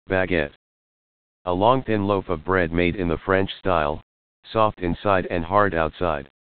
Baguette. A long thin loaf of bread made in the French style, soft inside and hard outside.